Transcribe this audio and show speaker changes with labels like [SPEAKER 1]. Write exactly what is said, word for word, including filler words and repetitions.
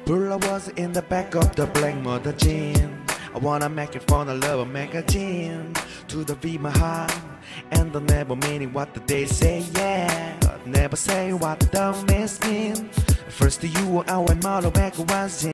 [SPEAKER 1] Pull was in the back of the black motor jean. I wanna make it for the love of magazine. To the V my heart, and the never meaning what the they say, yeah. But never say what the miss mean. First to you, I went model back once.